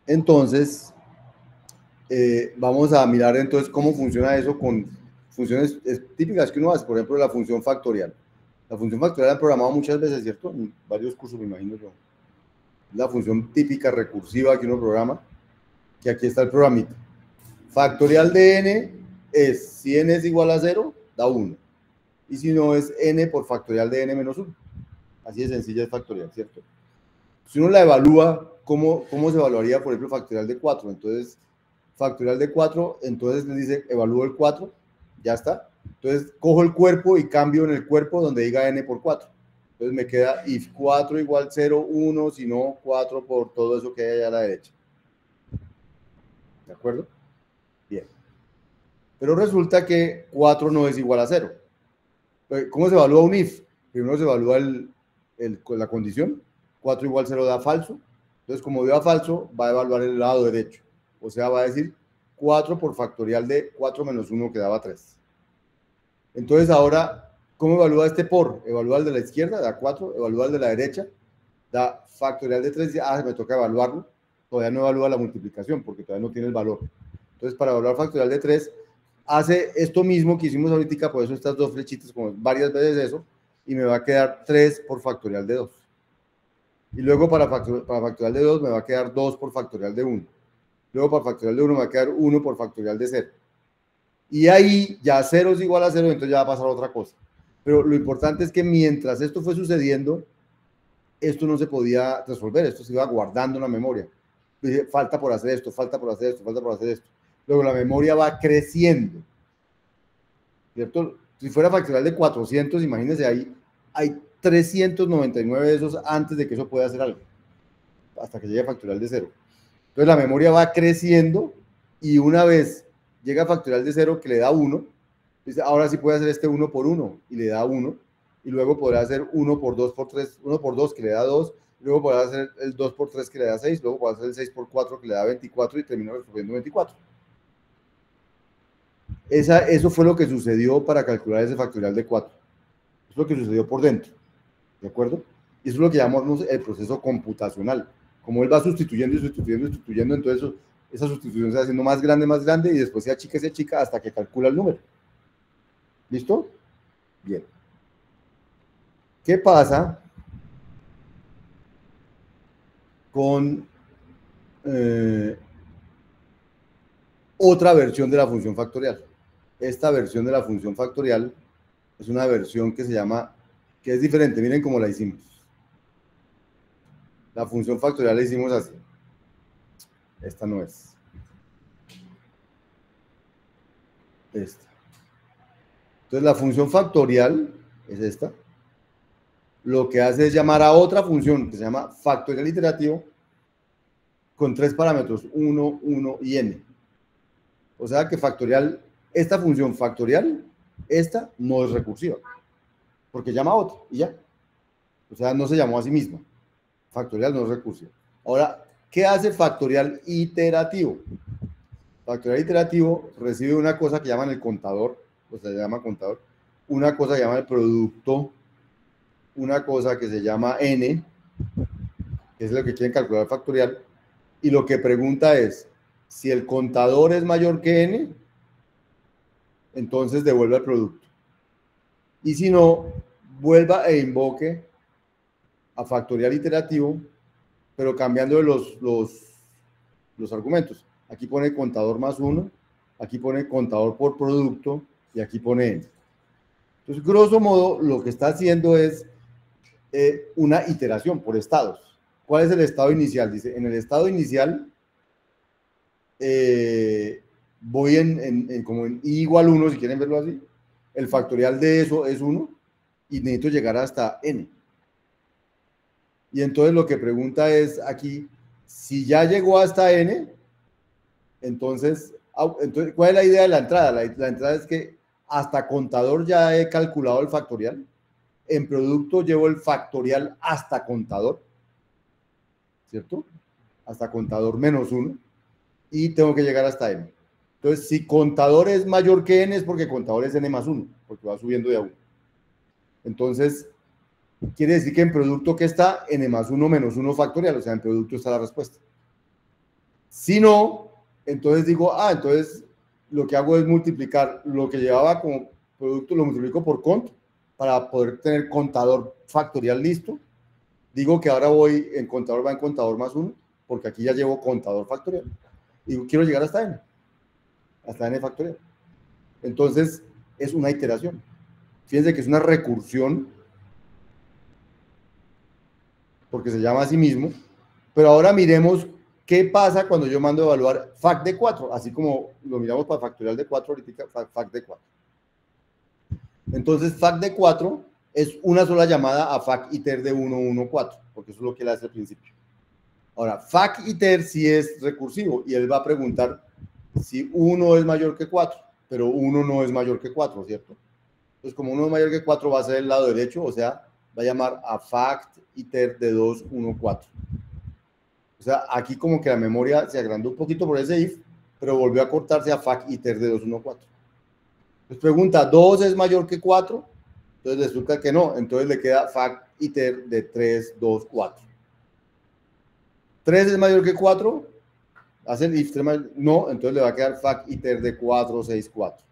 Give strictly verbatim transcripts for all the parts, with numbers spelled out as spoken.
Entonces, eh, vamos a mirar entonces cómo funciona eso con funciones típicas que uno hace, por ejemplo, la función factorial. La función factorial la han programado muchas veces, ¿cierto? En varios cursos, me imagino yo. La función típica recursiva que uno programa, que aquí está el programita. Factorial de n es, si n es igual a cero, da uno. Y si no, es n por factorial de n menos uno. Así de sencilla es factorial, ¿cierto? Si uno la evalúa, ¿cómo, cómo se evaluaría, por ejemplo, factorial de cuatro? Entonces, factorial de cuatro, entonces le dice, evalúo el cuatro, ya está. Entonces, cojo el cuerpo y cambio en el cuerpo donde diga n por cuatro. Entonces me queda if cuatro igual cero, uno, si no, cuatro por todo eso que hay allá a la derecha. ¿De acuerdo? Bien. Pero resulta que cuatro no es igual a cero. ¿Cómo se evalúa un if? Primero se evalúa el, el, la condición. cuatro igual cero da falso. Entonces, como dio a falso, va a evaluar el lado derecho. O sea, va a decir cuatro por factorial de cuatro menos uno que daba tres. Entonces, ahora, ¿cómo evalúa este por? Evalúa el de la izquierda, da cuatro. Evalúa el de la derecha, da factorial de tres. Ah, me toca evaluarlo. Todavía no evalúa la multiplicación porque todavía no tiene el valor. Entonces, para evaluar factorial de tres, hace esto mismo que hicimos ahorita, por eso estas dos flechitas, como varias veces eso, y me va a quedar tres por factorial de dos. Y luego para, factor, para factorial de dos me va a quedar dos por factorial de uno. Luego para factorial de uno me va a quedar uno por factorial de cero. Y ahí ya cero es igual a cero, entonces ya va a pasar otra cosa. Pero lo importante es que mientras esto fue sucediendo, esto no se podía resolver, esto se iba guardando en la memoria. Dije, falta por hacer esto, falta por hacer esto, falta por hacer esto. Luego la memoria va creciendo, ¿cierto? Si fuera factorial de cuatrocientos, imagínense, ahí hay trescientos noventa y nueve de esos antes de que eso pueda hacer algo, hasta que llegue a factorial de cero. Entonces la memoria va creciendo y una vez llega a factorial de cero que le da uno, dice, ahora sí puede hacer este uno por uno y le da uno, y luego podrá hacer uno por dos por tres, uno por dos que le da dos, luego podrá hacer el dos por tres que le da seis, luego podrá hacer el seis por cuatro que le da veinticuatro y termina resolviendo veinticuatro. Esa, eso fue lo que sucedió para calcular ese factorial de cuatro. Eso es lo que sucedió por dentro, ¿de acuerdo? Y eso es lo que llamamos el proceso computacional. Como él va sustituyendo y sustituyendo y sustituyendo, entonces eso, esa sustitución se va haciendo más grande, más grande, y después se achica, se achica hasta que calcula el número. ¿Listo? Bien. ¿Qué pasa con eh, otra versión de la función factorial? Esta versión de la función factorial es una versión que se llama, que es diferente, miren cómo la hicimos. La función factorial la hicimos así. Esta no es. Esta. Entonces la función factorial es esta. Lo que hace es llamar a otra función que se llama factorial iterativo con tres parámetros, uno, uno y n. O sea que factorial, esta función factorial, esta no es recursiva, porque llama a otra y ya. O sea, no se llamó a sí misma. Factorial no es recursiva. Ahora, ¿qué hace factorial iterativo? Factorial iterativo recibe una cosa que llaman el contador, o sea, se llama contador, una cosa que se llama el producto, una cosa que se llama n, que es lo que quieren calcular factorial, y lo que pregunta es, si el contador es mayor que n, entonces devuelve el producto. Y si no, vuelva e invoque a factorial iterativo, pero cambiando los, los, los argumentos. Aquí pone contador más uno, aquí pone contador por producto, y aquí pone n. Entonces, grosso modo, lo que está haciendo es eh, una iteración por estados. ¿Cuál es el estado inicial? Dice, en el estado inicial, eh, voy en, en, en, como en i igual uno, si quieren verlo así. El factorial de eso es uno, y necesito llegar hasta n. Y entonces lo que pregunta es aquí, si ya llegó hasta n, entonces, entonces ¿cuál es la idea de la entrada? La, la entrada es que hasta contador ya he calculado el factorial, en producto llevo el factorial hasta contador, ¿cierto? Hasta contador menos uno, y tengo que llegar hasta n. Entonces, si contador es mayor que n, es porque contador es n más uno, porque va subiendo de a uno. Entonces, quiere decir que en producto que está n más uno menos uno factorial, o sea, en producto está la respuesta. Si no, entonces digo, ah, entonces lo que hago es multiplicar lo que llevaba como producto, lo multiplico por cont para poder tener contador factorial listo. Digo que ahora voy en contador, va en contador más uno, porque aquí ya llevo contador factorial. Y quiero llegar hasta n, hasta n factorial. Entonces, es una iteración. Fíjense que es una recursión, porque se llama a sí mismo. Pero ahora miremos qué pasa cuando yo mando a evaluar fac de cuatro, así como lo miramos para factorial de cuatro, ahorita fac de cuatro. Entonces, fac de cuatro es una sola llamada a fac iter de uno, uno, cuatro, porque eso es lo que él hace al principio. Ahora, fac iter sí es recursivo, y él va a preguntar si uno es mayor que cuatro, pero uno no es mayor que cuatro, ¿cierto? Entonces, como uno es mayor que cuatro, va a ser el lado derecho, o sea, va a llamar a fac iter de dos, uno, cuatro. O sea, aquí como que la memoria se agrandó un poquito por ese if, pero volvió a cortarse a fac iter de dos, uno, cuatro. Entonces pregunta, ¿dos es mayor que cuatro? Entonces resulta que no, entonces le queda fac iter de tres, dos, cuatro. ¿tres es mayor que cuatro? Hace el if, no, entonces le va a quedar fac iter de cuatro, seis, cuatro.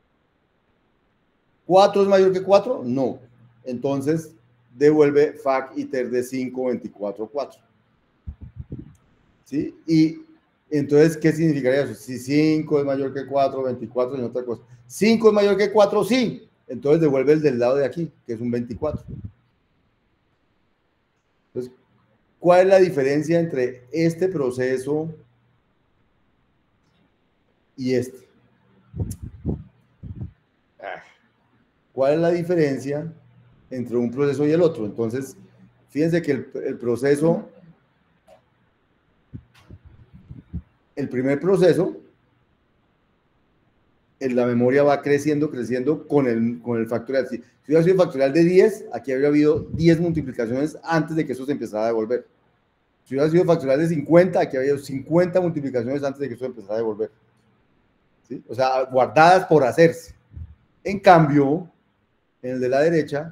¿cuatro es mayor que cuatro? No. Entonces devuelve fac iter de cinco, veinticuatro, cuatro. ¿Sí? Y entonces, ¿qué significaría eso? Si cinco es mayor que cuatro, veinticuatro es otra cosa. ¿cinco es mayor que cuatro? Sí. Entonces devuelve el del lado de aquí, que es un veinticuatro. Entonces, ¿cuál es la diferencia entre este proceso y este? ¿Cuál es la diferencia entre un proceso y el otro? Entonces, fíjense que el, el proceso... El primer proceso, en la memoria va creciendo, creciendo con el, con el factorial. Si, si hubiera sido factorial de diez, aquí habría habido diez multiplicaciones antes de que eso se empezara a devolver. Si hubiera sido factorial de cincuenta, aquí habría cincuenta multiplicaciones antes de que eso se empezara a devolver. ¿Sí? O sea, guardadas por hacerse. En cambio, en el de la derecha,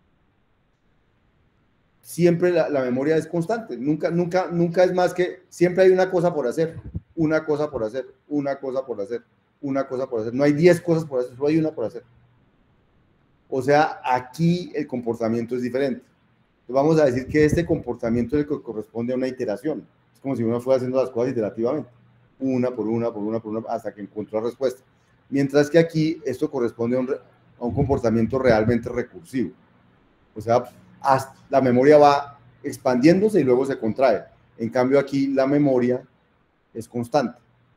siempre la, la memoria es constante. Nunca, nunca, nunca es más que, siempre hay una cosa por hacer. Una cosa por hacer, una cosa por hacer, una cosa por hacer. No hay diez cosas por hacer, solo hay una por hacer. O sea, aquí el comportamiento es diferente. Entonces vamos a decir que este comportamiento es el que corresponde a una iteración. Es como si uno fuera haciendo las cosas iterativamente. Una por una, por una, por una, hasta que encontró la respuesta. Mientras que aquí esto corresponde a un, a un comportamiento realmente recursivo. O sea, hasta la memoria va expandiéndose y luego se contrae. En cambio aquí la memoria es constante.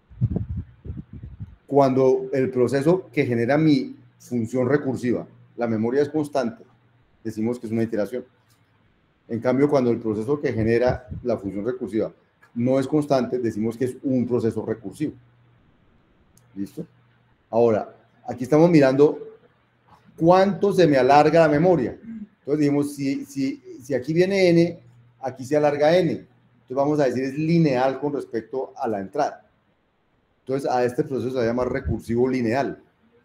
Cuando el proceso que genera mi función recursiva, la memoria es constante, decimos que es una iteración. En cambio, cuando el proceso que genera la función recursiva no es constante, decimos que es un proceso recursivo. ¿Listo? Ahora, aquí estamos mirando cuánto se me alarga la memoria. Entonces dijimos, si, si, si aquí viene n, aquí se alarga n. Entonces vamos a decir es lineal con respecto a la entrada. Entonces a este proceso se llama recursivo lineal.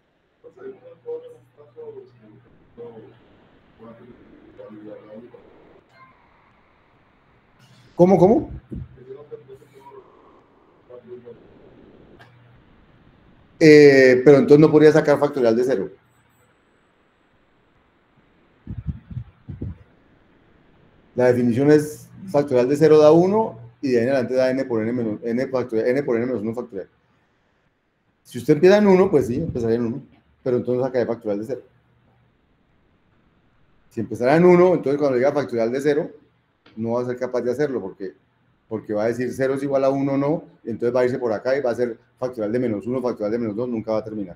¿Cómo, cómo? Eh, pero entonces no podría sacar factorial de cero. La definición es factorial de cero da uno y de ahí en adelante da n por n menos n factorial, n por n menos uno factorial. Si usted empieza en uno, pues sí, empezaría en uno, pero entonces sacaría factorial de cero. Si empezara en uno, entonces cuando diga factorial de cero, no va a ser capaz de hacerlo porque, porque va a decir cero es igual a uno, no, y entonces va a irse por acá y va a ser factorial de menos uno, factorial de menos dos, nunca va a terminar.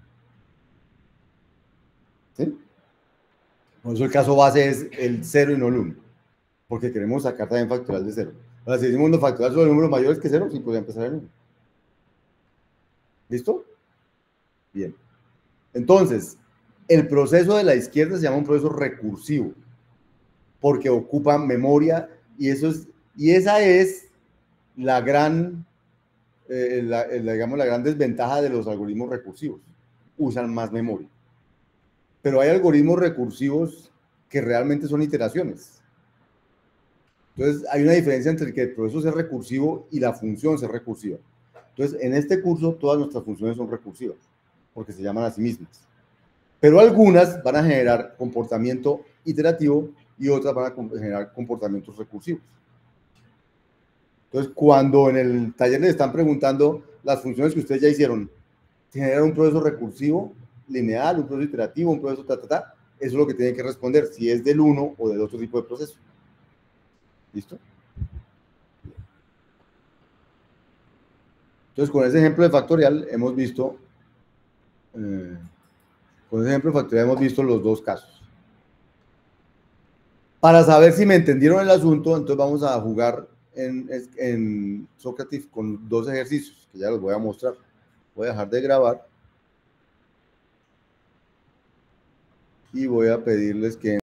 ¿Sí? Por eso el caso base es el cero y no el uno, porque queremos sacar también factorial de cero. Ahora, si decimos los factoriales sobre números mayores que cero, sí podría empezar en uno. ¿Listo? Bien. Entonces, el proceso de la izquierda se llama un proceso recursivo, porque ocupa memoria, y, eso es, y esa es la gran, eh, la, la, digamos, la gran desventaja de los algoritmos recursivos. Usan más memoria. Pero hay algoritmos recursivos que realmente son iteraciones. Entonces, hay una diferencia entre que el proceso sea recursivo y la función sea recursiva. Entonces, en este curso, todas nuestras funciones son recursivas, porque se llaman a sí mismas. Pero algunas van a generar comportamiento iterativo y otras van a generar comportamientos recursivos. Entonces, cuando en el taller les están preguntando las funciones que ustedes ya hicieron, generar un proceso recursivo, lineal, un proceso iterativo, un proceso ta, ta, ta, eso es lo que tienen que responder, si es del uno o del otro tipo de proceso. ¿Listo? Entonces, con ese ejemplo de factorial hemos visto, eh, con ese ejemplo de factorial hemos visto los dos casos. Para saber si me entendieron el asunto, entonces vamos a jugar en, en Socrative con dos ejercicios, que ya los voy a mostrar. Voy a dejar de grabar y voy a pedirles que